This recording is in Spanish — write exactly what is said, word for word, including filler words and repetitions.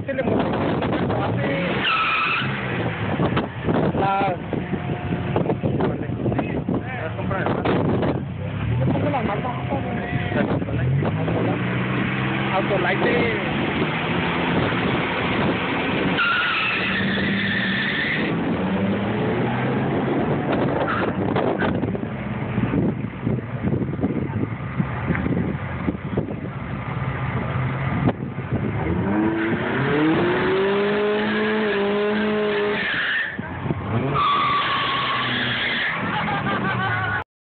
se le mostró cuando hace las... ¿Vas a comprar el pan? Yo pongo las más bajas, güey. ¿Las Autolite? Autolite de